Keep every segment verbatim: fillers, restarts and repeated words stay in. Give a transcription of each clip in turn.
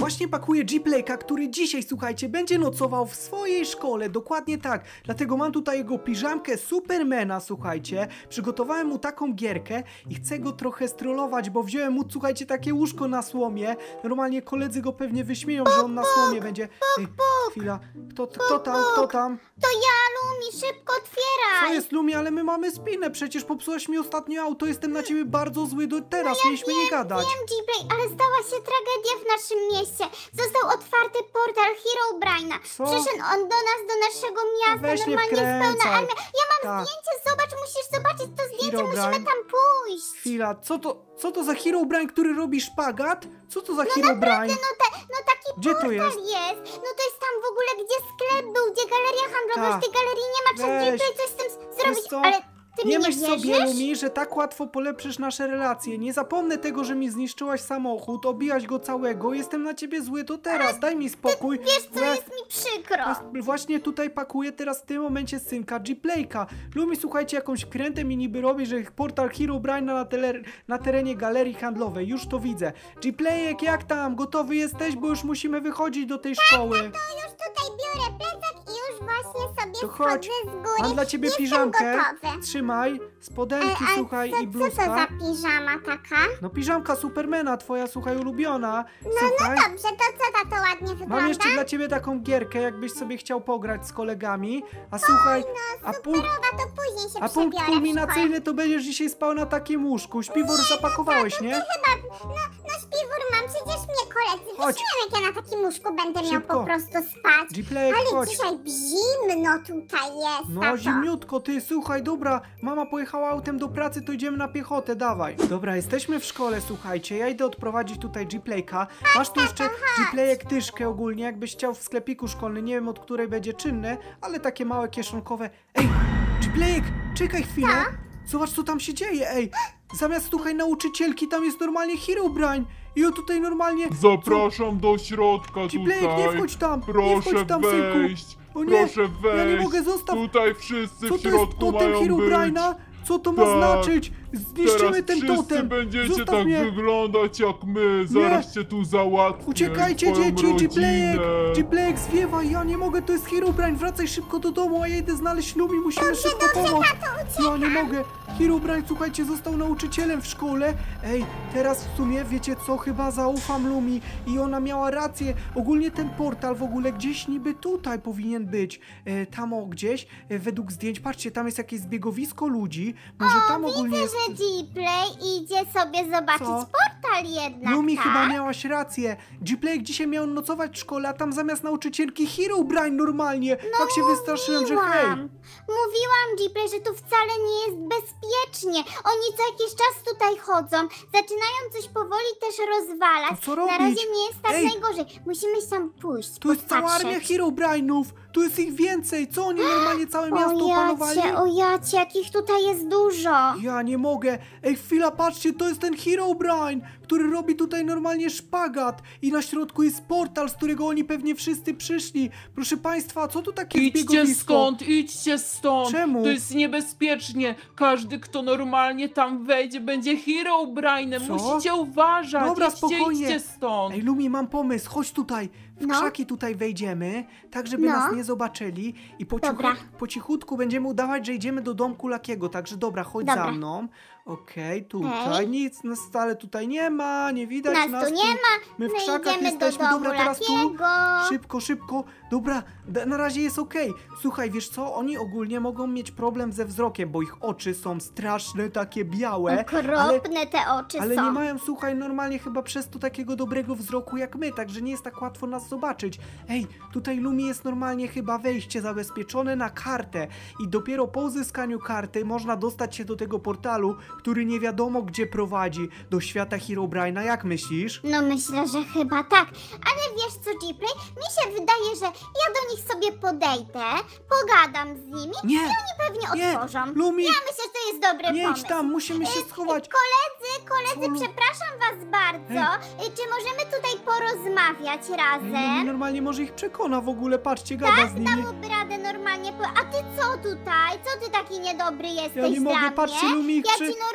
Właśnie pakuję G-Playka, który dzisiaj, słuchajcie, będzie nocował w swojej szkole, dokładnie tak. Dlatego mam tutaj jego piżamkę Supermana, słuchajcie. Przygotowałem mu taką gierkę i chcę go trochę strollować, bo wziąłem mu, słuchajcie, takie łóżko na słomie. Normalnie koledzy go pewnie wyśmieją, że on na słomie będzie. Ej, chwila, kto, kto tam, kto tam? To ja, Lumi, szybko otwieraj! Co jest, Lumi, ale my mamy spinę, przecież popsułaś mi ostatnio auto, jestem na ciebie bardzo zły do teraz, no mieliśmy wiem, nie gadać. Wiem, G-Play, ale stała się tragedia w naszym mieście. Został otwarty portal Herobrine'a. Co? Przyszedł on do nas, do naszego miasta, Weź nie normalnie z pełna wkręcaj. armia. Ja mam Tak. zdjęcie, zobacz, musisz zobaczyć to zdjęcie, Herobrine? musimy tam pójść. Chwila, co to, co to za Herobrine, który robi szpagat? Co to za No Herobrine? naprawdę, no, te, no taki Gdzie to portal jest? jest. No to jest tam w ogóle, gdzie sklep był, gdzie galeria handlowa, Ta. już tej galerii nie ma, trzeba Weź. G-Play coś z tym zrobić, co? ale ty Nie mi nie myśl wierzysz? sobie, Lumi, że tak łatwo polepszysz nasze relacje. Nie zapomnę tego, że mi zniszczyłaś samochód, obijaś go całego. Jestem na ciebie zły, to teraz, daj mi spokój. Wiesz co, Bo ja- jest mi przykro. Właśnie tutaj pakuję teraz w tym momencie synka G-Playka. Lumi, słuchajcie, jakąś wkrętę mi niby robi, że portal Herobrine na, tele, na terenie galerii handlowej. Już to widzę. G-Playek, jak tam? Gotowy jesteś? Bo już musimy wychodzić do tej szkoły. To już tutaj biorę plecak i już właśnie sobie To chodź. schodzę z góry. Mam dla ciebie Jestem piżamkę. gotowy. Trzymaj. Spodenki, E, a słuchaj, co, i co to bluzka. za piżama taka? No piżamka Supermana, twoja, słuchaj, ulubiona. No, Słuchaj, no dobrze, to co ta to ładnie wygląda? mam jeszcze dla ciebie taką gierkę, jakbyś sobie chciał pograć z kolegami. A słuchaj, a punkt, Superowa, to później się a punkt przebiorę w kulminacyjny to będziesz dzisiaj spał na takim łóżku. Śpiwór zapakowałeś, nie? szkole. Chyba, no, no śpiwór mam, przecież mnie koledzy Chodź. wyśmieją, jak ja na takim łóżku będę miał Szybko. po prostu spać. G-Playek, Ale chodź. dzisiaj zimno tutaj jest, No tato. zimniutko, ty, słuchaj, dobra, mama pojechała autem do pracy, to idziemy na piechotę, dawaj. Dobra, jesteśmy w szkole, słuchajcie, ja idę odprowadzić tutaj G-Playka. Masz tu jeszcze G-Playek tyszkę ogólnie, jakbyś chciał w sklepiku szkolnym, nie wiem od której będzie czynne, ale takie małe kieszonkowe. Ej, G-Playek, czekaj chwilę. Zobacz, co tam się dzieje, ej. Zamiast, słuchaj, nauczycielki, tam jest normalnie Herobrine. I on tutaj normalnie... Zapraszam do środka G-Playek, tutaj. nie wchodź tam, nie Proszę wchodź tam, wejść. synku. O nie, Proszę wejść. ja nie mogę, zostaw. Tutaj wszyscy Co w to jest środku totem mają Herobrine'a? być. Co to ma Tak. znaczyć? Zniszczymy Teraz ten wszyscy totem! będziecie Zostaw tak mnie! wyglądać jak my. Zaraz cię tu załatwię. Uciekajcie, twoją dzieci! G-Playek! rodzinę. G-Playek zwiewa! Ja nie mogę, to jest Herobrine! Wracaj szybko do domu, a ja idę znaleźć Lumi, musimy szybko pomóc! Ja nie mogę! Herobrine, słuchajcie, został nauczycielem w szkole. Ej, teraz w sumie, wiecie co, chyba zaufam Lumi i ona miała rację. Ogólnie ten portal w ogóle gdzieś niby tutaj powinien być. E, tam o gdzieś, e, według zdjęć, patrzcie, tam jest jakieś zbiegowisko ludzi. Może tam ogólnie Widzę, jest... że G-Play idzie sobie zobaczyć Co? portal jednak, Lumi, tak? chyba miałaś rację. G-Playek dzisiaj miał nocować w szkole, a tam zamiast nauczycielki Herobrine normalnie. No, tak się wystraszyłem, że hej. mówiłam. Mówiłam, G-Play, że tu wcale nie jest bezpiecznie. Oni co jakiś czas tutaj chodzą, zaczynają coś powoli też rozwalać. A co Na robić? razie nie jest tak Ej. najgorzej. Musimy tam pójść, Tu jest cała armia popatrzeć. Herobrine'ów. Tu jest ich więcej. Co oni normalnie całe miasto O opanowali? jacie, o jacie, jakich tutaj jest dużo. Ja nie mogę. Ej, chwila, patrzcie, to jest ten Herobrine, który robi tutaj normalnie szpagat. I na środku jest portal, z którego oni pewnie wszyscy przyszli. Proszę państwa, co tu takie Idźcie zbiegowisko? stąd, idźcie stąd! Czemu? To jest niebezpiecznie! Każdy, kto normalnie tam wejdzie, będzie Herobrine'em! Co? Musicie uważać! Dobra, idźcie, spokojnie. idźcie stąd! Ej, Lumi, mam pomysł, chodź tutaj. W No. krzaki tutaj wejdziemy, tak żeby No. nas nie zobaczyli i po, cichu, Dobra. po cichutku będziemy udawać, że idziemy do domku Lakiego, także dobra, chodź Dobra. za mną. Okej, tutaj Okej. nic nas wcale tutaj nie ma, nie widać Nas nas tu nie ma, My w my krzakach idziemy do jesteśmy, domu dobra, teraz tu. Lakiego. Szybko, szybko. Dobra, d- na razie jest okej. Słuchaj, wiesz co? Oni ogólnie mogą mieć problem ze wzrokiem, bo ich oczy są straszne, takie białe. ale, Okropne te oczy ale są. nie mają, słuchaj, normalnie chyba przez to takiego dobrego wzroku jak my, także nie jest tak łatwo nas zobaczyć. Ej, tutaj Lumi jest normalnie chyba wejście zabezpieczone na kartę i dopiero po uzyskaniu karty można dostać się do tego portalu, który nie wiadomo gdzie prowadzi, do świata Herobrine'a. Jak myślisz? No myślę, że chyba tak. Ale wiesz co, G-Play? Mi się wydaje, że ja do nich sobie podejdę, pogadam z nimi Nie, i oni pewnie nie, otworzą. Lumi, Ja myślę, że to jest dobry nie pomysł. idź tam, musimy się Y, schować. Koledzy, koledzy, Co? przepraszam was bardzo. Y, Czy możemy tutaj porozmawiać Lumi razem? normalnie może ich przekona w ogóle, patrzcie, gada z nimi. Dałoby radę normalnie po... A ty co tutaj? Co ty taki niedobry jesteś Ja nie dla mogę, mnie? patrzcie, Lumi ich Ja przy... ci normalnie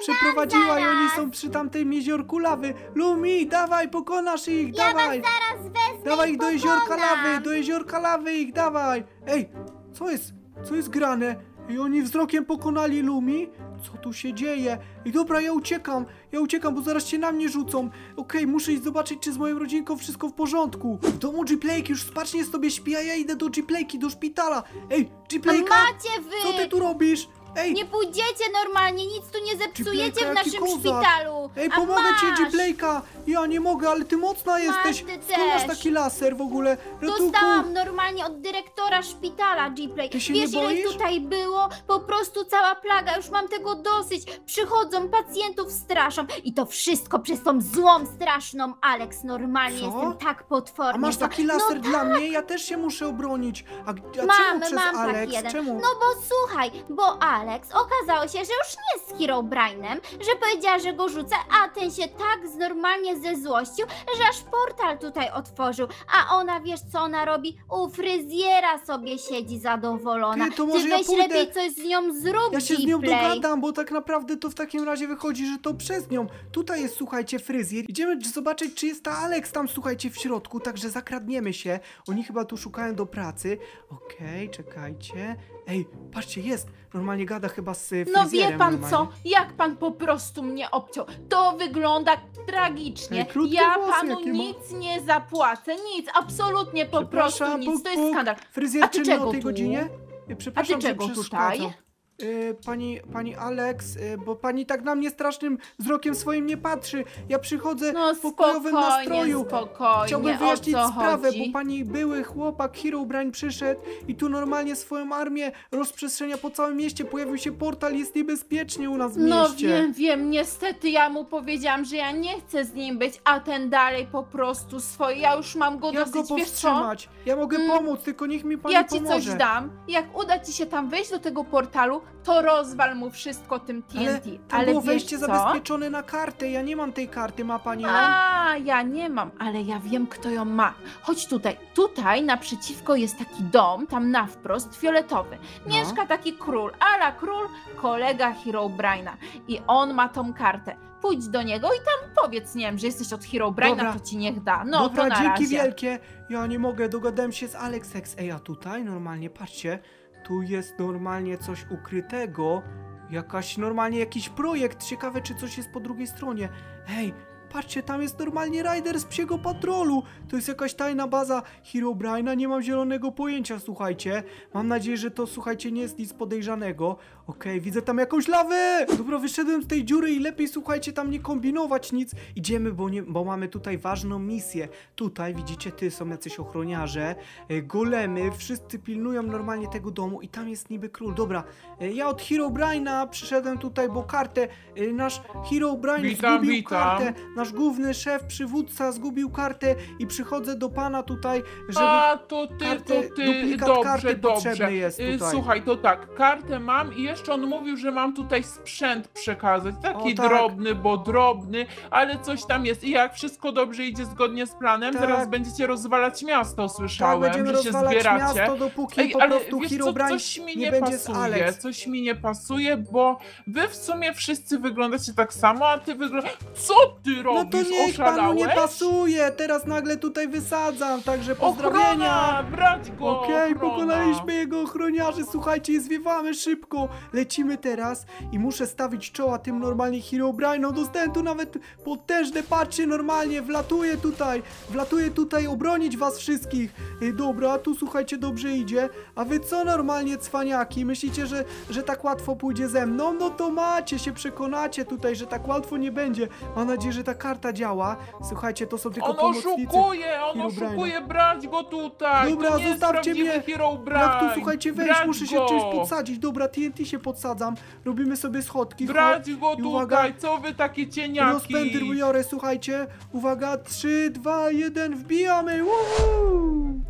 przeprowadziła i zaraz. oni są przy tamtym jeziorku lawy. Lumi, dawaj, pokonasz ich, Ja was dawaj. zaraz wezmę Dawaj i ich do jeziorka pokonam. lawy, do jeziorka lawy ich, dawaj. Ej, co jest, co jest grane? I oni wzrokiem pokonali Lumi? Co tu się dzieje? I dobra, ja uciekam, ja uciekam, bo zaraz się na mnie rzucą. Okej, muszę iść zobaczyć, czy z moją rodzinką wszystko w porządku. W domu G-Playki już spacznie sobie śpi, a ja idę do G-Playki, do szpitala. Ej, G-Playka, Macie wy! co ty tu robisz? Ej, Nie pójdziecie normalnie, nic tu nie zepsujecie G-Playka, w jaki naszym kozak. szpitalu. Ej, A pomogę ci, masz. G-Playka. Ja nie mogę, ale ty mocna jesteś. ty Skąd masz też. taki laser w ogóle? Ratunku. Dostałam normalnie od dyrektora szpitala, G-Play. Ty się Wiesz, nie ile boisz? ich tutaj było? Po prostu cała plaga, już mam tego dosyć. Przychodzą, pacjentów straszą. I to wszystko przez tą złą, straszną Alex. Normalnie Co? jestem tak potwornie. A masz zła. taki laser No dla mnie? Ja też się muszę obronić. A, a czemu Mam, przez mam Alex? taki jeden. Czemu? No bo słuchaj, bo Alex okazało się, że już nie jest Herobrine'em, że powiedziała, że go rzucę, a ten się tak z- normalnie zezłościł, że aż portal tutaj otworzył. A ona, wiesz co ona robi? U fryzjera sobie siedzi zadowolona. Ty, to może ja weź pójdę. lepiej coś z nią zrób, Ja się z nią G-Play. dogadam, bo tak naprawdę to w takim razie wychodzi, że to przez nią. Tutaj jest, słuchajcie, fryzjer. Idziemy zobaczyć, czy jest ta Alex tam, słuchajcie, w środku, także zakradniemy się. Oni chyba tu szukają do pracy. Okej, czekajcie. Ej, patrzcie, jest. Normalnie gada chyba z y, No fryzjerem. wie pan normalnie. co, jak pan po prostu mnie obciął. To wygląda tragicznie. Ej, krótkie Ja włosy panu jakie ma. nic nie zapłacę, nic, absolutnie po prostu Przepraszam, nic. puk, To jest puk. skandal. Fryzjer A ty czynny o czego tej tu? godzinie? Y, Przepraszam, że czego przeszkadzam. tutaj? Y, pani, pani Alex, y, bo pani tak na mnie strasznym wzrokiem swoim nie patrzy. Ja przychodzę No w pokojowym spokojnie, nastroju. spokojnie, Chciałbym o wyjaśnić co sprawę, chodzi? bo pani były chłopak Herobrine przyszedł i tu normalnie swoją armię rozprzestrzenia po całym mieście. Pojawił się portal, jest niebezpiecznie u nas w No mieście. wiem, wiem, niestety ja mu powiedziałam, że ja nie chcę z nim być, a ten dalej po prostu swoje, ja już mam go Jak go dosyć, wiesz co? powstrzymać? Ja mogę Mm, pomóc, tylko niech mi pani Ja ci pomoże. coś dam, jak uda ci się tam wejść do tego portalu, to rozwal mu wszystko tym T Ale N T. tam było wiesz wejście co? zabezpieczone na kartę, ja nie mam tej karty, ma pani ją? A, ja nie mam, ale ja wiem, kto ją ma. Chodź tutaj. Tutaj naprzeciwko jest taki dom, tam na wprost, fioletowy. No. Mieszka taki król, ala król, kolega Herobrine'a. I on ma tą kartę. Pójdź do niego i tam powiedz, nie wiem, że jesteś od Dobra. Herobrine'a, to ci niech da. No Dobra, to na dzięki razie. wielkie. Ja nie mogę, dogadałem się z Alexex. Ej, a tutaj normalnie, patrzcie, tu jest normalnie coś ukrytego. Jakaś, normalnie jakiś projekt. Ciekawe, czy coś jest po drugiej stronie. Ej, patrzcie, tam jest normalnie Rider z Psiego Patrolu. To jest jakaś tajna baza Herobrine'a, nie mam zielonego pojęcia, słuchajcie. Mam nadzieję, że to, słuchajcie, nie jest nic podejrzanego. Okej, widzę tam jakąś lawę! Dobra, wyszedłem z tej dziury i lepiej, słuchajcie, tam nie kombinować nic. Idziemy, bo, nie, bo mamy tutaj ważną misję. Tutaj, widzicie, ty są jacyś ochroniarze, e, golemy, wszyscy pilnują normalnie tego domu i tam jest niby król. Dobra, e, ja od Herobrine'a przyszedłem tutaj, bo kartę, e, nasz Herobrine Witam, zgubił witam. kartę. Nasz główny szef, przywódca zgubił kartę i przychodzę do pana tutaj, żeby... A, to ty, karty- to ty, duplikat dobrze, karty dobrze. potrzebny jest Y, tutaj. Słuchaj, to tak, kartę mam i jeszcze on mówił, że mam tutaj sprzęt przekazać. Taki O, tak. drobny, bo drobny, ale coś tam jest. I jak wszystko dobrze idzie zgodnie z planem, Tak. zaraz będziecie rozwalać miasto, Tak, słyszałem, będziemy że się rozwalać zbieracie. miasto, dopóki Ej, po ale prostu wiesz co, Herobrine coś mi nie nie, będzie z pasuje, Alex. coś mi nie pasuje, bo wy w sumie wszyscy wyglądacie tak samo, a ty wyglądasz... Co ty No robisz? to niech panu Oszalałeś? nie pasuje, teraz nagle tutaj wysadzam, także pozdrowienia. Ochrona, brać go, Okej, ochrona. pokonaliśmy jego ochroniarzy, słuchajcie, zwiewamy szybko. Lecimy teraz i muszę stawić czoła tym normalnie Herobrine'om. Dostałem tu nawet potężne, patrzcie, normalnie, wlatuję tutaj, wlatuję tutaj obronić was wszystkich. Ej, dobra, tu słuchajcie, dobrze idzie. A wy co normalnie, cwaniaki? Myślicie, że, że tak łatwo pójdzie ze mną? No to macie, się przekonacie tutaj, że tak łatwo nie będzie. Mam nadzieję, że ta karta działa. Słuchajcie, to są tylko On pomocnicy. oszukuje, on Herobrine'a. oszukuje, brać go tutaj! Dobra, to nie jest zostawcie prawdziwy mnie. Herobrine! Jak tu, słuchajcie, wejść? Brać Muszę się go. czymś podsadzić. Dobra, T N T się podsadzam. Robimy sobie schodki. Brać go I uwaga, tutaj, co wy takie cieniaki? rozpędy biorę, słuchajcie. Uwaga, trzy, dwa, jeden, wbijamy. Woohoo!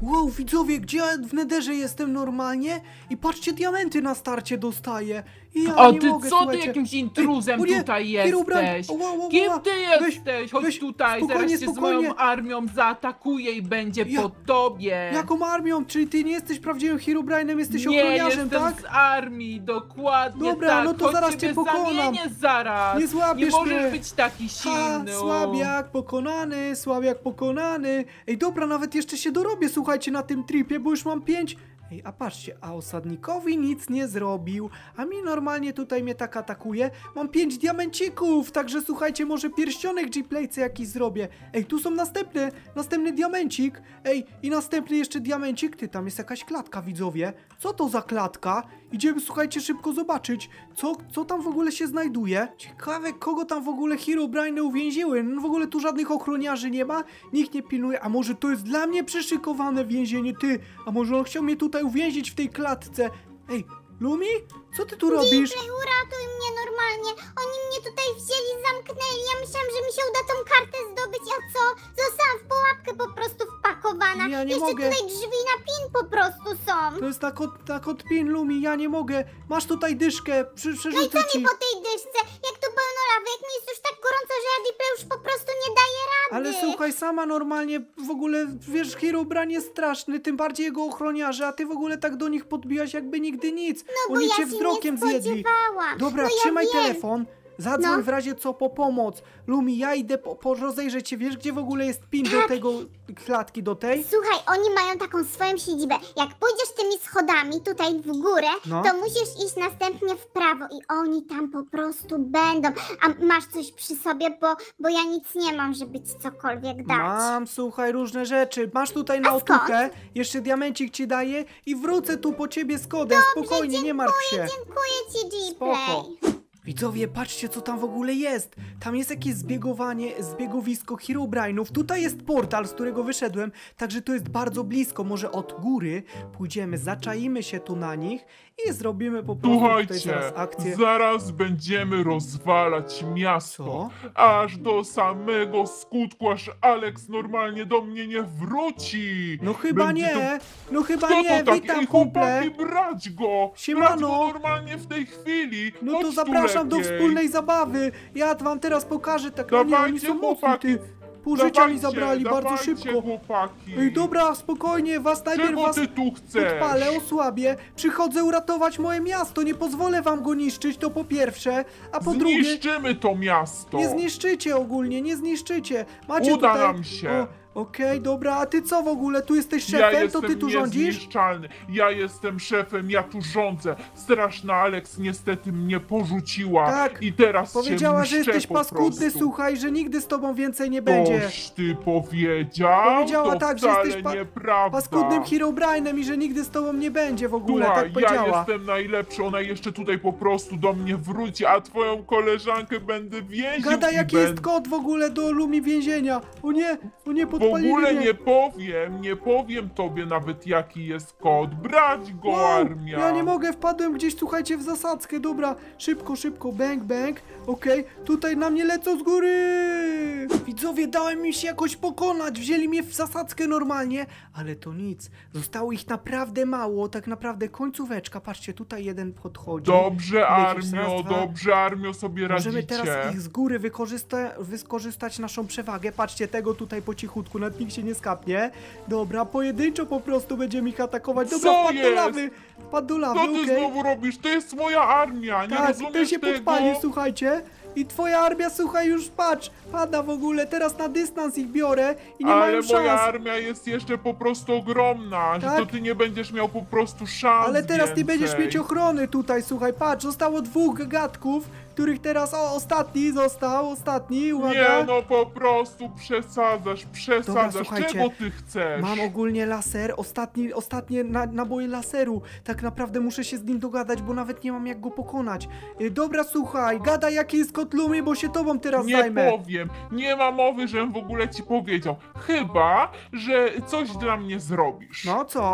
Wow, widzowie, gdzie ja w Nederze jestem normalnie? I patrzcie, diamenty na starcie dostaję. I ja A nie ty mogę, co ty słuchajcie. jakimś intruzem Ej, o nie, tutaj Herobrine, jesteś? o, wow, wow, Kim wow. ty Weź, jesteś? Chodź weź, tutaj, spokojnie, zaraz się z spokojnie. moją armią zaatakuje i będzie Ja- po tobie. Jaką armią? Czyli ty nie jesteś prawdziwym Herobrine'em, jesteś Nie, ochroniarzem, jestem tak? z armii, dokładnie Dobra, tak. no to Chodź, zaraz ciebie cię pokonam. zamienię zaraz. Nie złapiesz Nie możesz mnie. być taki Ha, silny. o. słabiak pokonany, słabiak pokonany. Ej, dobra, nawet jeszcze się dorobię, słuchajcie, na tym tripie, bo już mam pięć. Ej, a patrzcie, a osadnikowi nic nie zrobił, a mi normalnie tutaj mnie tak atakuje. Mam pięć diamencików, także słuchajcie, może pierścionek G-Playce jakiś zrobię. Ej, tu są następne, następny diamencik. Ej, i następny jeszcze diamencik. Ty, tam jest jakaś klatka, widzowie. Co to za klatka? Idziemy, słuchajcie, szybko zobaczyć, co, co tam w ogóle się znajduje. Ciekawe, kogo tam w ogóle Herobrine uwięziły. No w ogóle tu żadnych ochroniarzy nie ma, nikt nie pilnuje. A może to jest dla mnie przyszykowane więzienie, ty? A może on chciał mnie tutaj uwięzić w tej klatce? Ej, Lumi? Co ty tu robisz? Gplay, uratuj mnie normalnie. Oni mnie tutaj wzięli, zamknęli. Ja myślałam, że mi się uda tą kartę zdobyć, a co? Zostałam w pułapkę po prostu wpakowana. Ja nie Jeszcze mogę. tutaj drzwi na pin po prostu są. To jest na kod, na kod pin, Lumi, ja nie mogę. Masz tutaj dyszkę, przy, No i przerzucę co ci. mi po tej dyszce? Jak tu pełno lawy, jak mi jest już tak gorąco, że ja Gplay już po prostu nie daję rady. Ale słuchaj, sama normalnie w ogóle, wiesz, Herobrine jest straszny, tym bardziej jego ochroniarze, a ty w ogóle tak do nich podbijasz jakby nigdy nic. No bo Oni ja cię się wzrokiem nie zjedli. spodziewałam. Dobra, no ja trzymaj wiem. telefon. Zadzwoń No. w razie co po pomoc. Lumi, ja idę po, po rozejrzeć się. Wiesz, gdzie w ogóle jest pin do Tak. tego klatki, do tej? Słuchaj, oni mają taką swoją siedzibę. Jak pójdziesz tymi schodami tutaj w górę, No. to musisz iść następnie w prawo i oni tam po prostu będą. A masz coś przy sobie, bo, bo ja nic nie mam, żeby ci cokolwiek dać. Mam, słuchaj, różne rzeczy. Masz tutaj na A skąd? otukę, jeszcze diamencik ci daję i wrócę tu po ciebie z kodem. Spokojnie, nie martw się. Dziękuję ci, Spoko. Gplay. Widzowie, patrzcie, co tam w ogóle jest. Tam jest jakieś zbiegowanie, zbiegowisko Herobrine'ów. Tutaj jest portal, z którego wyszedłem, także to jest bardzo blisko. Może od góry pójdziemy, zaczaimy się tu na nich i zrobimy po prostu tutaj Słuchajcie, zaraz akcję. zaraz będziemy rozwalać miasto, Co? aż do samego skutku, aż Alex normalnie do mnie nie wróci. No chyba Będzie nie, no chyba To... Kto nie, to taki? witam Ej, kumple. chłopaki, brać go! Siemano. Brać go normalnie w tej chwili! No Chodź to tu zapraszam do lepiej. wspólnej zabawy. Ja wam teraz pokażę, tak no nie, oni Dawajcie, są mocni, chłopaki. ty. Pół życia mi Dawajcie, zabrali, bardzo dawajcie, szybko. chłopaki. Ej, dobra, spokojnie, was najpierw Czego was ty tu chcesz? podpalę, osłabię. Przychodzę uratować moje miasto, nie pozwolę wam go niszczyć, to po pierwsze. A po drugie, Zniszczymy to miasto! nie zniszczycie ogólnie, nie zniszczycie. Macie Uda tutaj... nam się. O, Okej, dobra, a ty co w ogóle? Tu jesteś Ja szefem, to jestem ty tu rządzisz? niezniszczalny. Ja jestem szefem, ja tu rządzę. Straszna Alex niestety mnie porzuciła. Tak, I teraz Powiedziała, się że mszczę jesteś po paskudny, prostu. słuchaj, że nigdy z tobą więcej nie będzie. Toż ty powiedział? Powiedziała to tak, że wcale jesteś pa- nieprawda. Paskudnym Herobrine'em i że nigdy z tobą nie będzie w ogóle, Słuchaj, tak powiedziała. ja jestem najlepszy, ona jeszcze tutaj po prostu do mnie wróci, a twoją koleżankę będę więził Gada, i jaki będę... jest kod w ogóle do Lumi więzienia. O nie, o nie, W podpalili ogóle mnie. nie powiem, nie powiem tobie nawet jaki jest kod. Brać go, Wow, armia! ja nie mogę, wpadłem gdzieś, słuchajcie, w zasadzkę. Dobra, szybko, szybko, bang, bang. Okej, tutaj na mnie lecą z góry. Widzowie, dałem mi się jakoś pokonać. Wzięli mnie w zasadzkę normalnie, ale to nic. Zostało ich naprawdę mało, tak naprawdę końcóweczka. Patrzcie, tutaj jeden podchodzi. Dobrze, Jakiś armio, raz, dwa. dobrze, armio, sobie Możemy radzicie. teraz ich z góry wykorzysta wykorzystać naszą przewagę. Patrzcie, tego tutaj po cichutku, nawet nikt się nie skapnie. Dobra, pojedynczo po prostu będziemy ich atakować. Dobra, Co wpadł do jest? lawy. Wpadł do lawy, Co ty okej. znowu robisz? To jest moja armia, nie Tak, rozumiesz ten się tego? podpalił, słuchajcie. I twoja armia, słuchaj, już patrz, pada w ogóle. Teraz na dystans ich biorę i nie Ale mają moja szans. armia jest jeszcze po prostu ogromna, Tak? że to ty nie będziesz miał po prostu szans Ale teraz nie więcej. będziesz mieć ochrony tutaj, słuchaj, patrz, zostało dwóch gadków, których teraz, o, ostatni został, ostatni, uwaga. Nie, no po prostu przesadzasz, przesadzasz. słuchajcie, Czego ty chcesz? Mam ogólnie laser, ostatni, ostatnie na, naboje laseru. Tak naprawdę muszę się z nim dogadać, bo nawet nie mam jak go pokonać. Y, dobra, słuchaj, gadaj jaki jest kod Lumi, bo się tobą teraz Nie zajmę. powiem, nie ma mowy, żebym w ogóle ci powiedział. Chyba, że coś dla mnie zrobisz. No co?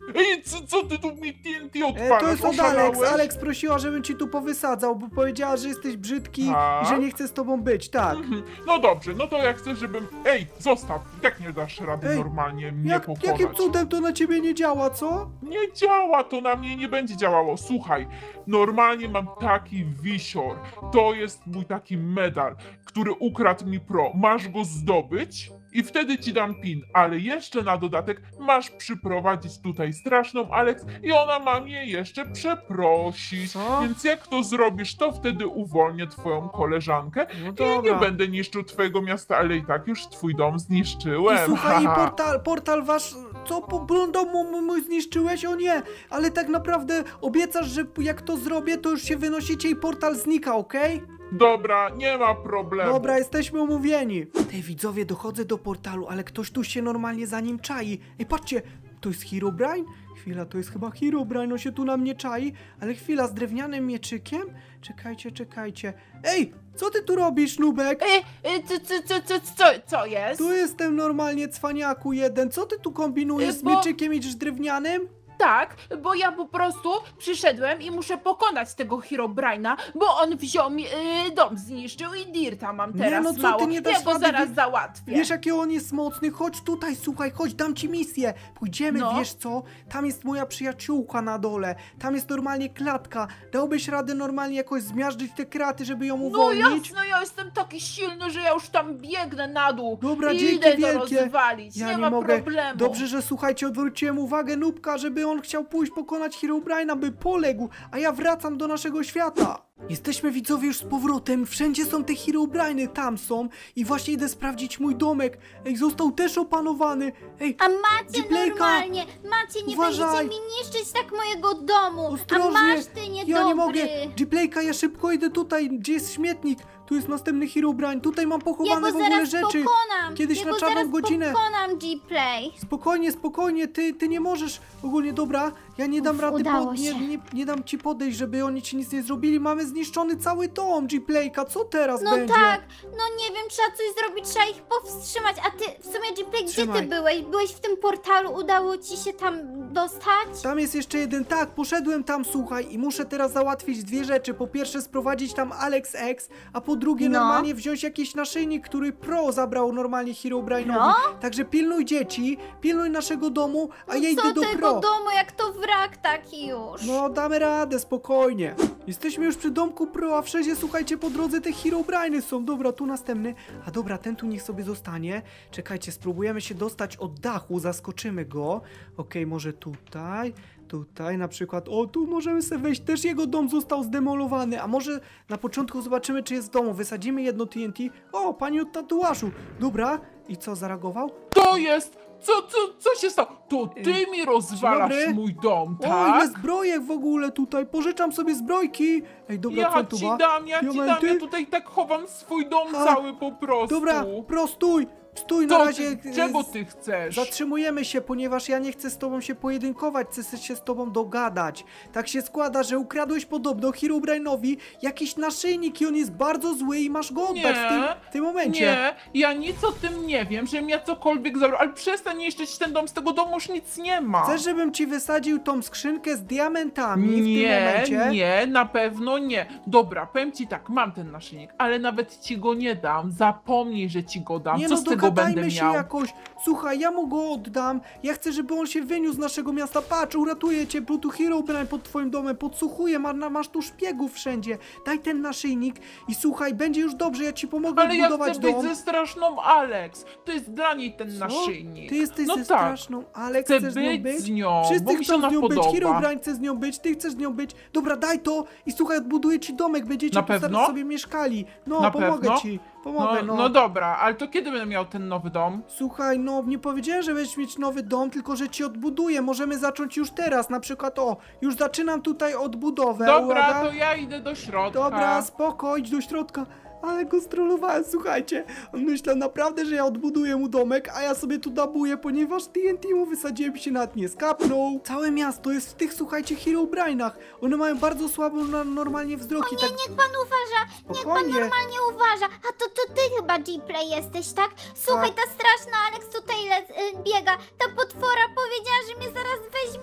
Ej, co, co ty tu mi T N T E, odpalasz? to jest od Alex. Oszalałeś? Alex prosiła, żebym ci tu powysadzał, bo powiedziała, że jesteś brzydki Tak? i że nie chce z tobą być, tak. Mhm. No dobrze, no to jak chcesz, żebym... Ej, zostaw, i tak nie dasz rady Ej, normalnie mnie Jak, pokonać. jakim cudem to na ciebie nie działa, co? Nie działa, to na mnie nie będzie działało. Słuchaj, normalnie mam taki wisior. To jest mój taki medal, który ukradł mi Pro. Masz go zdobyć i wtedy ci dam pin, ale jeszcze na dodatek masz przyprowadzić tutaj straszną Alex i ona ma mnie jeszcze przeprosić. Co? Więc jak to zrobisz, to wtedy uwolnię twoją koleżankę No i dobra. nie będę niszczył twojego miasta, ale i tak już twój dom I zniszczyłem. słuchaj, i haha. portal, portal wasz, co, po dom mój, mój zniszczyłeś? O nie, ale tak naprawdę obiecasz, że jak to zrobię, to już się wynosicie i portal znika, okej? Dobra, nie ma problemu. Dobra, jesteśmy umówieni. Tej widzowie, dochodzę do portalu, ale ktoś tu się normalnie za nim czai. Ej, patrzcie, to jest Herobrine? Chwila, to jest chyba Herobrine, on się tu na mnie czai, ale chwila, z drewnianym mieczykiem? Czekajcie, czekajcie. Ej, co ty tu robisz, Nubek? E, e, co, co, co, co, co, co jest? Tu jestem normalnie, cwaniaku jeden. Co ty tu kombinujesz E, z bo- mieczykiem i z drewnianym? Tak, bo ja po prostu przyszedłem i muszę pokonać tego Herobrine'a, bo on wziął mi y, dom, zniszczył i Dirta mam Nie, teraz no co ty, mało. nie dasz ja go rady, zaraz wi- załatwię. Wiesz, jaki on jest mocny? Chodź tutaj, słuchaj, chodź, dam ci misję. Pójdziemy, No. wiesz co? Tam jest moja przyjaciółka na dole. Tam jest normalnie klatka. Dałbyś radę normalnie jakoś zmiażdżyć te kraty, żeby ją No uwolnić? jasno, ja jestem taki silny, że ja już tam biegnę na dół. Dobra, I dzięki idę to wielkie. rozwalić, Ja nie, nie ma mogę. problemu. Dobrze, że słuchajcie, odwróciłem uwagę Nubka, żeby on chciał pójść pokonać Herobrine'a, by poległ, a ja wracam do naszego świata. Jesteśmy widzowie już z powrotem, wszędzie są te Herobrine'y, tam są i właśnie idę sprawdzić mój domek. Ej, został też opanowany. Ej, A macie Gplayka, normalnie, macie, nie uważaj. będziecie mi niszczyć tak mojego domu. ostrożnie. A masz ty niedobry. Ja nie mogę. Gplayka, ja szybko idę tutaj, gdzie jest śmietnik. Tu jest następny Herobrine, tutaj mam Ja pochowane go w ogóle zaraz rzeczy. pokonam. Kiedyś ja na go czarną zaraz godzinę. pokonam, G-Play. Spokojnie, spokojnie, ty, ty nie możesz. Ogólnie dobra, ja nie dam Uf, rady, udało nie, się. nie, nie dam ci podejść, żeby oni ci nic nie zrobili. Mamy zniszczony cały dom, G-Playka, co teraz No będzie? tak, no nie wiem, trzeba coś zrobić, trzeba ich powstrzymać. A ty, w sumie G-Play, gdzie Trzymaj. ty byłeś? Byłeś w tym portalu, udało ci się tam dostać? Tam jest jeszcze jeden, tak, poszedłem tam, słuchaj, i muszę teraz załatwić dwie rzeczy. Po pierwsze sprowadzić tam Alex X, a po drugie No. normalnie wziąć jakiś naszyjnik, który Pro zabrał normalnie Herobrine'owi. Także pilnuj dzieci, pilnuj naszego domu, a ja Co idę do tego Pro. domu, jak to wrak taki już. No, damy radę, spokojnie. Jesteśmy już przy domku Pro, a wszędzie, słuchajcie, po drodze te Herobrine'y są. Dobra, tu następny. A dobra, ten tu niech sobie zostanie. Czekajcie, spróbujemy się dostać od dachu, zaskoczymy go. Okej, może tutaj, tutaj na przykład. O, tu możemy sobie wejść. Też jego dom został zdemolowany. A może na początku zobaczymy, czy jest w domu. Wysadzimy jedno T N T. O, pani od tatuażu. Dobra, i co, zareagował? To jest... Co, co, co się stało? To ty Ej, mi rozwalasz dobry. mój dom, O, tak? ile zbrojek w ogóle tutaj. Pożyczam sobie zbrojki. Ej, dobra, Ja co tu ci ma? dam, ja ci dam, Diamenty? ja tutaj tak chowam swój dom Ha. cały po prostu. Dobra, prostój, stój na Co razie. ty, e, czego z- ty chcesz? Zatrzymujemy się, ponieważ ja nie chcę z tobą się pojedynkować, chcę się z tobą dogadać. Tak się składa, że ukradłeś podobno Herobrine'owi jakiś naszyjnik i on jest bardzo zły i masz go oddać w tym, w tym momencie. Nie, ja nic o tym nie wiem, żebym ja cokolwiek zabrał, ale przestań niszczyć ten dom, z tego domu już nic nie ma. Chcesz, żebym ci wysadził tą skrzynkę z diamentami w tym Nie, momencie? nie, na pewno nie. Dobra, powiem ci tak, mam ten naszyjnik, ale nawet ci go nie dam. Zapomnij, że ci go dam. Nie Co no, z tego będę dogadajmy się miał? jakoś. Słuchaj, ja mu go oddam. Ja chcę, żeby on się wyniósł z naszego miasta. Patrz, uratuję cię, bo tu Herobrine pod twoim domem podsłuchuje, ma, masz tu szpiegów wszędzie. Daj ten naszyjnik i słuchaj, będzie już dobrze, ja ci pomogę Ale ja odbudować chcę być dom. ze straszną Alex. To jest dla niej ten Co? naszyjnik. Ty jesteś no ze tak. straszną, Alex, Chcę chcesz z nią być być? z nią, bo Wszyscy mi się chcą ona z nią podoba. być, Herobrine chce z nią być, ty chcesz z nią być. Dobra, daj to i słuchaj, odbuduję ci domek, będziecie Na tu zaraz pewno? sobie mieszkali. No, Na pomogę pewno? ci, pomogę, No, no. no dobra, ale to kiedy będę miał ten nowy dom? Słuchaj, no nie powiedziałem, że będziesz mieć nowy dom, tylko że ci odbuduję. Możemy zacząć już teraz, na przykład o, już zaczynam tutaj odbudowę. Dobra, Uwaga. to ja idę do środka. Dobra, spoko, idź do środka. Ale go strollowałem, słuchajcie. On myślał naprawdę, że ja odbuduję mu domek, a ja sobie tu dabuję, ponieważ T N T mu wysadziłem się nad nie skapnął. Całe miasto jest w tych, słuchajcie, Herobrine'ach. One mają bardzo słabą na, normalnie wzroki. Tak Niech pan uważa, niech pan spokojnie. normalnie uważa. A to, to ty chyba G-Play jesteś, tak? Słuchaj, Tak. ta straszna Alex tutaj le- y, biega. Ta potwora powiedziała, że mnie zaraz weźmie i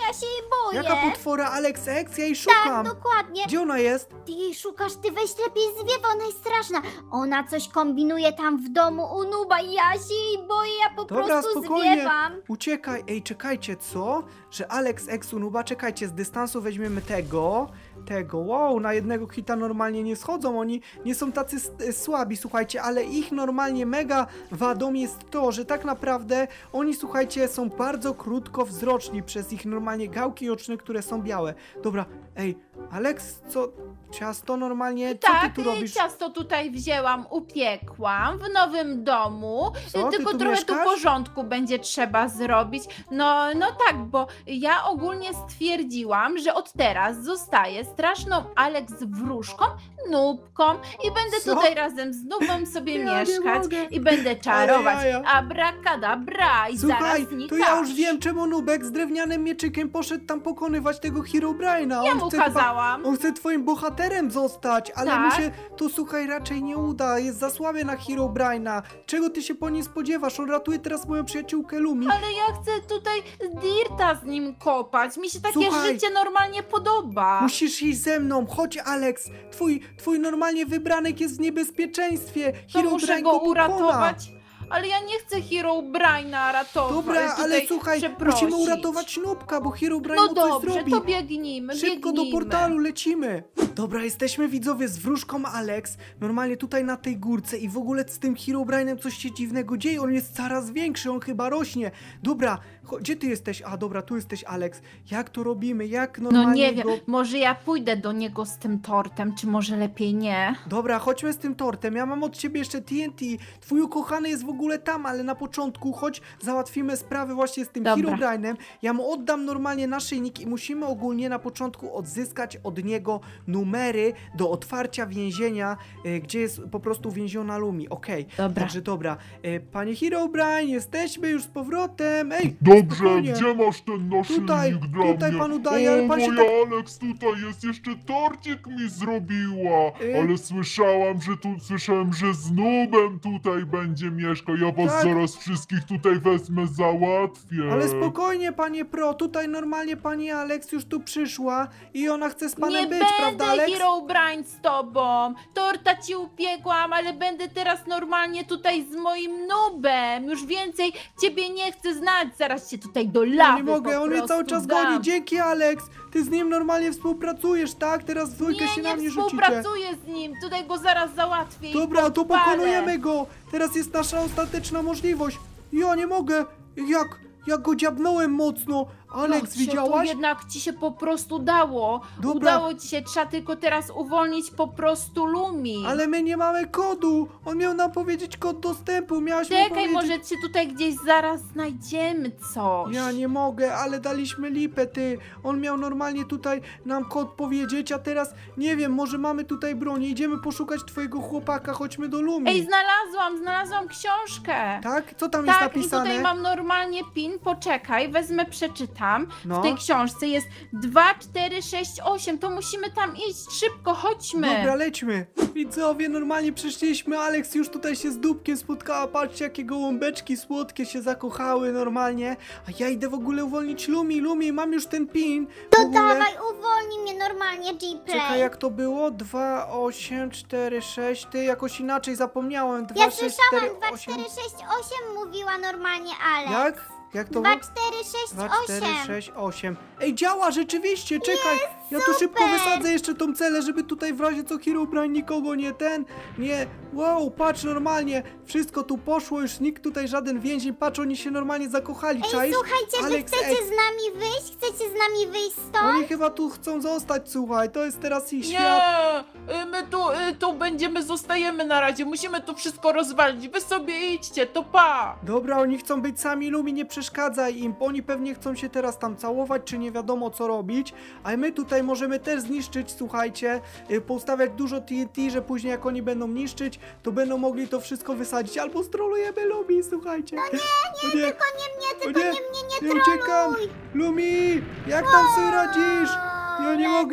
ja się jej boję. Jaka potwora? Alex X? Ja jej szukam. Tak, dokładnie. Gdzie ona jest? Ty jej szukasz, ty weź lepiej zwiewa, ona jest straszna. Ona coś kombinuje tam w domu u Nuba i ja się jej boję, ja po Dobra, prostu spokojnie. zwiewam. Uciekaj. Ej, czekajcie, co? Że Alex X Unuba, czekajcie, z dystansu weźmiemy tego, tego, wow, na jednego hita normalnie nie schodzą, oni nie są tacy s- słabi, słuchajcie, ale ich normalnie mega wadą jest to, że tak naprawdę oni, słuchajcie, są bardzo krótkowzroczni przez ich normalnie gałki oczne, które są białe. Dobra, ej, Alex, co? Ciasto normalnie? Co Tak, ty tu robisz? ciasto tutaj wzięłam, upiekłam w nowym domu, Co, ty tylko tu trochę mieszkasz? tu porządku będzie trzeba zrobić. No, no tak, bo ja ogólnie stwierdziłam, że od teraz zostaję straszną Alex wróżką, nubką i będę Co? tutaj razem z nubą sobie Ja nie mieszkać mogę. i będę czarować. Ale jaja. Abracadabra i Słuchaj, zaraz to znikasz. ja już wiem, czemu Nubek z drewnianym mieczykiem poszedł tam pokonywać tego Herobrine'a. Ja On mu chce chyba- kazałam. On chce twoim bohaterem zostać, ale mu Tak. się to, słuchaj, raczej nie uda. Jest za słaby na Herobrine'a. Czego ty się po nim spodziewasz? On ratuje teraz moją przyjaciółkę Lumi. Ale ja chcę tutaj dirta z nim kopać. Mi się takie Słuchaj, życie normalnie podoba. Musisz iść ze mną. Chodź, Alex. Twój, twój normalnie wybranek jest w niebezpieczeństwie. To muszę Herobrine go go pokona. uratować. Ale ja nie chcę Herobrine'a ratować. Dobra, ale tutaj słuchaj, przeprosić. musimy uratować Nubka, bo Herobrine No mu coś dobrze, zrobi. to biegnijmy, Szybko biegnijmy. do portalu lecimy. Dobra, jesteśmy widzowie z wróżką Alex. Normalnie tutaj na tej górce i w ogóle z tym Herobrine'em coś się dziwnego dzieje. On jest coraz większy, on chyba rośnie. Dobra, cho- gdzie ty jesteś? A dobra, tu jesteś Alex. Jak to robimy? Jak normalnie No nie wiem, go... może ja pójdę do niego z tym tortem, czy może lepiej nie? Dobra, chodźmy z tym tortem. Ja mam od ciebie jeszcze T N T. Twój ukochany jest w ogóle tam, ale na początku chodź, załatwimy sprawę właśnie z tym Dobra. Herobrine'em. Ja mu oddam normalnie naszyjnik i musimy ogólnie na początku odzyskać od niego numery do otwarcia więzienia, e, gdzie jest po prostu więziona Lumi. Okej, Dobra. także dobra. E, Panie Herobrine, jesteśmy już z powrotem. Ej, Dobrze, spokojnie. gdzie masz ten naszyjnik Tutaj, dla tutaj mnie? panu daję, ale o, pan się moja tak- Alex tutaj jest, jeszcze torcik mi zrobiła. Y? Ale słyszałam, że tu, słyszałem, że z Nubem tutaj będzie mieszkał. Ja was Tak. zaraz wszystkich tutaj wezmę, załatwię. Ale spokojnie, panie Pro, tutaj normalnie pani Alex już tu przyszła i ona chce z panem nie być, będę prawda, Alex? Herobrine z tobą. Torta ci upiekłam, ale będę teraz normalnie tutaj z moim nubem. Już więcej ciebie nie chcę znać. Zaraz cię tutaj do lawy Ja nie mogę, po on mnie prostu cały czas dam. goni. Dzięki, Alex. Ty z nim normalnie współpracujesz, tak? Teraz w dwójkę się Nie, na nie mnie rzucicie. współpracuję z nim. Tutaj go zaraz załatwię. i Dobra, to podpalę. pokonujemy go. Teraz jest nasza ostateczna możliwość. Ja nie mogę. Jak? Jak go dziabnąłem mocno. Alex, Kurczę, widziałaś? To jednak ci się po prostu dało. Dobra. Udało ci się, trzeba tylko teraz uwolnić po prostu Lumi. Ale my nie mamy kodu. On miał nam powiedzieć kod dostępu. Miałaś mu Czekaj, powiedzieć... może ci tutaj gdzieś zaraz znajdziemy coś. Ja nie mogę, ale daliśmy lipę, ty. On miał normalnie tutaj nam kod powiedzieć, a teraz nie wiem, może mamy tutaj broń. Idziemy poszukać twojego chłopaka, chodźmy do Lumi. Ej, znalazłam, znalazłam książkę. Tak? Co tam jest Tak, i napisane? tutaj mam normalnie pin, poczekaj, wezmę, przeczytam. No. W tej książce jest dwa, cztery, sześć, osiem, to musimy tam iść, szybko, chodźmy. Dobra, lećmy. Widzowie, normalnie przyszliśmy, Alex już tutaj się z dupkiem spotkała, patrzcie jakie gołąbeczki słodkie się zakochały normalnie, a ja idę w ogóle uwolnić Lumi, Lumi, mam już ten pin. W To ogóle... dawaj, uwolnij mnie normalnie, G-Play. Czekaj, jak to było? dwa, osiem, cztery, sześć, ty jakoś inaczej zapomniałem. dwa, Ja sześć, słyszałam cztery, dwa, osiem. cztery, sześć, osiem mówiła normalnie Alex. Jak? Jak to dwa, było? cztery, sześć, dwa, cztery, osiem. sześć, osiem. Ej, działa, rzeczywiście, czekaj. Ja tu szybko super. wysadzę jeszcze tą celę, żeby tutaj w razie co Herobrine nikogo nie ten, nie. Wow, patrz, normalnie, wszystko tu poszło, już nikt tutaj, żaden więzień, patrz, oni się normalnie zakochali, Ej, czaisz? słuchajcie, wy Alex chcecie X. z nami wyjść? Chcecie z nami wyjść stąd? Oni chyba tu chcą zostać, słuchaj, to jest teraz ich Nie, świat. y, my tu, y, tu będziemy, zostajemy na razie, musimy tu wszystko rozwalić, wy sobie idźcie, to pa! Dobra, oni chcą być sami, Lumi, nie przeszkadzaj im, oni pewnie chcą się teraz tam całować, czy nie wiadomo co robić, a my tutaj możemy też zniszczyć, słuchajcie, y, poustawiać dużo T N T, że później jak oni będą niszczyć, to będą mogli to wszystko wysadzić, albo strolujemy Lumi, słuchajcie. No nie, nie, Tylko nie mnie, O tylko nie, nie, mnie, nie ja uciekam. troluj. Lumi, jak tam sobie radzisz? Ja nie mogę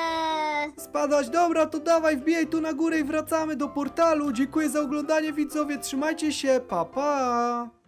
Lecę. spadać, dobra, to dawaj, wbijaj tu na górę i wracamy do portalu, dziękuję za oglądanie, widzowie, trzymajcie się, pa pa.